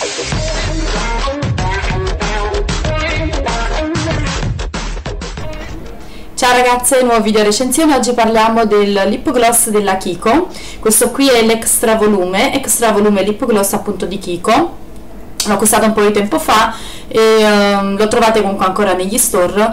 Ciao ragazze, nuovo video recensione. Oggi parliamo del lip gloss della Kiko. Questo qui è l'extra volume lip gloss appunto di Kiko. L'ho acquistato un po' di tempo fa e lo trovate comunque ancora negli store.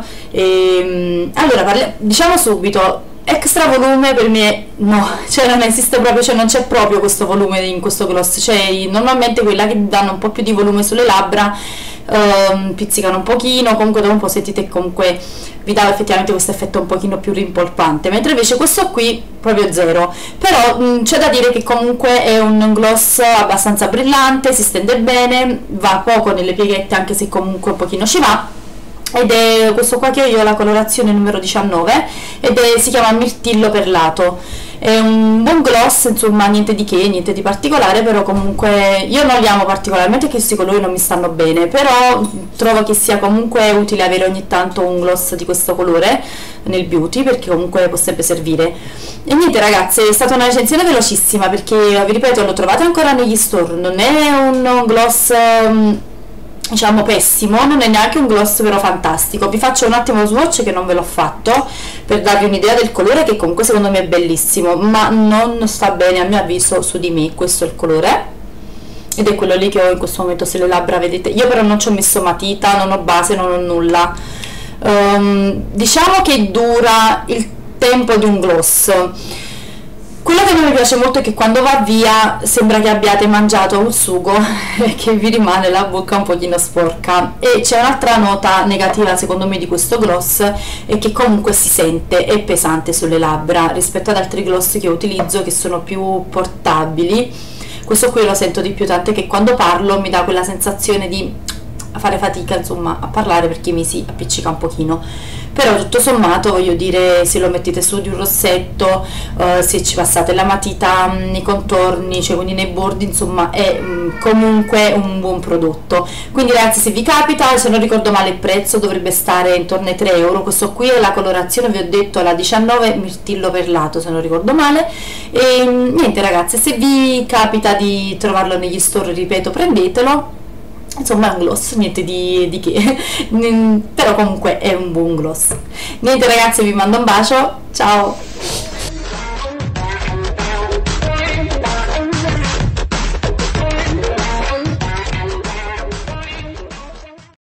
Allora, diciamo subito, extra volume per me no, cioè non esiste proprio, cioè non c'è proprio questo volume in questo gloss. Cioè normalmente quella che danno un po' più di volume sulle labbra pizzicano un pochino, comunque dopo un po' sentite che comunque vi dà effettivamente questo effetto un pochino più rimpolpante, mentre invece questo qui proprio zero. Però c'è da dire che comunque è un gloss abbastanza brillante, si stende bene, va poco nelle pieghette anche se comunque un pochino ci va, ed è questo qua che ho io, la colorazione numero 19, ed si chiama Mirtillo Perlato. È un buon gloss, insomma, niente di che, niente di particolare, però comunque io non li amo particolarmente, che questi colori non mi stanno bene, però trovo che sia comunque utile avere ogni tanto un gloss di questo colore nel beauty, perché comunque può sempre servire. E niente ragazze, è stata una recensione velocissima perché, vi ripeto, lo trovate ancora negli store, non è un gloss diciamo pessimo, non è neanche un gloss però fantastico. Vi faccio un attimo lo swatch che non ve l'ho fatto per darvi un'idea del colore, che comunque secondo me è bellissimo, ma non sta bene a mio avviso su di me. Questo è il colore ed è quello lì che ho in questo momento sulle labbra, vedete. Io però non ci ho messo matita, non ho base, non ho nulla. Diciamo che dura il tempo di un gloss. Quello che non mi piace molto è che quando va via sembra che abbiate mangiato un sugo e che vi rimane la bocca un pochino sporca. E c'è un'altra nota negativa secondo me di questo gloss, è che comunque si sente, è pesante sulle labbra rispetto ad altri gloss che utilizzo che sono più portabili. Questo qui lo sento di più, tant'è che quando parlo mi dà quella sensazione di fare fatica insomma a parlare perché mi si appiccica un pochino. Però tutto sommato, voglio dire, se lo mettete su di un rossetto, se ci passate la matita nei contorni, cioè quindi nei bordi, insomma è comunque un buon prodotto. Quindi ragazzi, se vi capita, se non ricordo male il prezzo dovrebbe stare intorno ai 3 euro. Questo qui è la colorazione, vi ho detto, la 19 Mirtillo Perlato se non ricordo male. E niente ragazzi, se vi capita di trovarlo negli store, ripeto, prendetelo. Insomma è un gloss, niente di che, però comunque è un buon gloss. Niente ragazzi, vi mando un bacio, ciao!